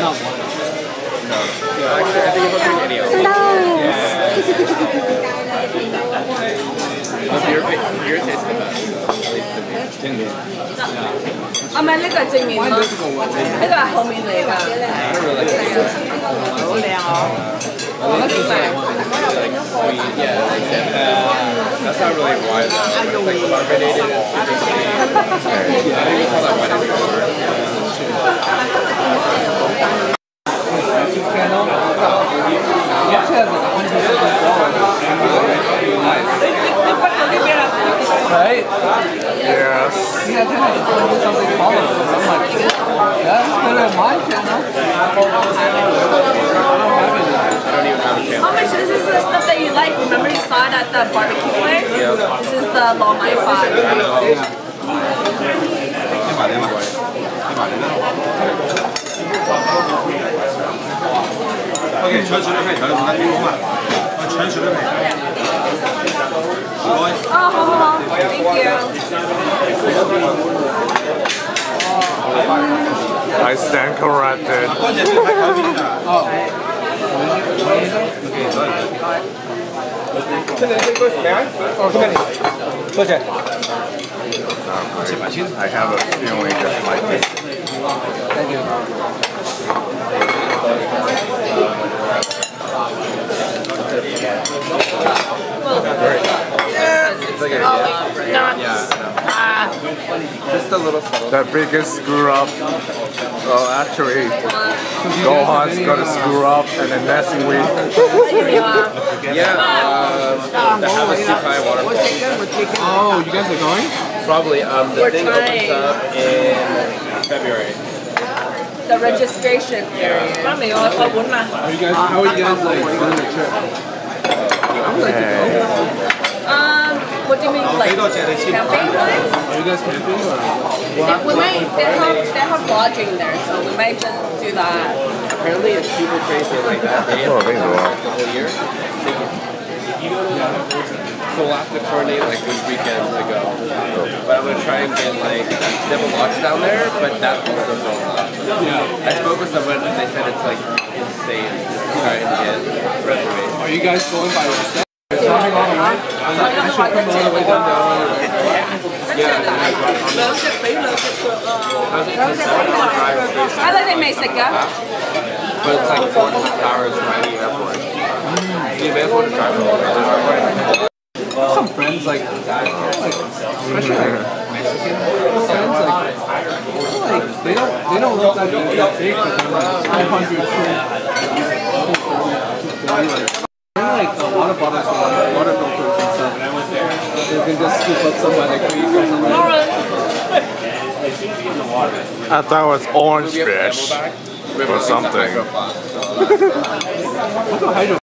Not one. No. Actually, I think it was an idiot. Your taste the best. At least to me. 啊，唔係呢個係正面咯，呢個係後面嚟㗎。好靚啊！我覺得幾靚。 That's not really why though. Like carbonated and super sweet. I think you call that white everywhere. Channel. It actually has like 100 followers. Right? Yes. He has 100 something followers. I'm like, that's better than my channel. I don't even have a channel. Oh my, this is the stuff that you like. Remember you saw it at the barbecue place? Yeah. This is the long my pot. OK， 全熟的配条有啥提供吗？全熟的配条。 Oh, thank you. I stand corrected. 多谢。 I have a feeling just like this. Thank you. It's like just a little subtle. The biggest screw up. Well, actually, Gohan's gonna screw up and then next week. Yeah, the have a Sukai waterfall. Oh, you guys are going? Probably. The thing opens up in February. The registration period. Are you guys? How are you guys like on the trip? I would like to go. What do you mean, like camping wise? Are you guys camping or? They have lodging there, so we might just do that. Apparently, it's super crazy like that. They have the whole year. So we'll have to coordinate like which weekend to go. But I'm gonna try and get like they have a lodge down there, but that also goes up. Yeah. I spoke with someone and they said it's like insane to try and get reservations. Are you guys going by yourself? Driving all the way? I should come all the way down there. I like the Mexica. But it's like 4.5 hours from any airport. You may as well drive all the way. Some friends like especially like Mexican friends like they don't look that big, but they're like 500 like a lot of bottles of water filters and stuff. You can just scoop up some by the creek or something. I thought it was orange fish or something.